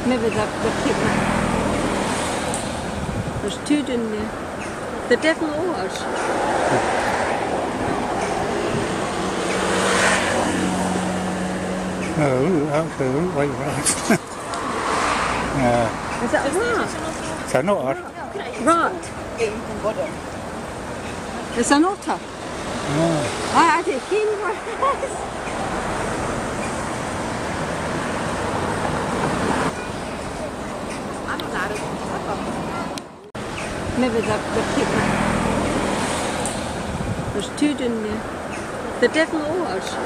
Maybe the people. There's two down there. The devil was. Ừ, thử quay right. Is that a rat? It's an otter. Rat. It's an otter. I did king Maybe the people. There's two down there. The devil was.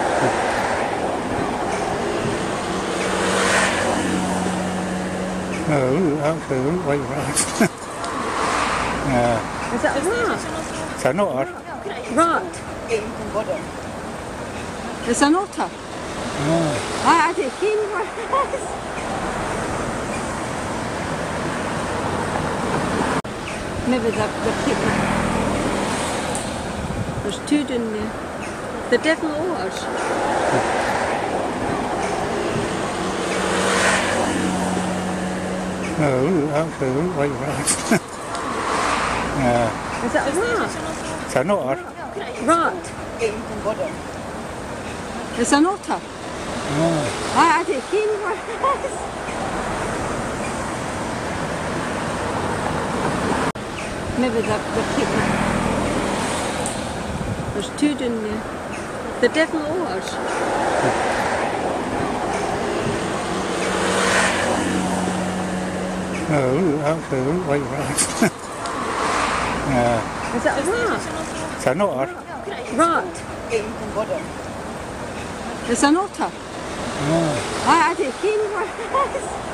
Ừ, thử quay right. Is that a rat? It's an otter. Rat. It's an otter. I did king Maybe the people. There's two down there. The devil was. Ừ, thử quay right. Is that a rat? It's an otter. Rat. It's an otter. I did king Maybe the people. There's two down there. The devil was. Ừ, thử quay right. Is that a rat? It's an otter. Rat. It's an otter. I did king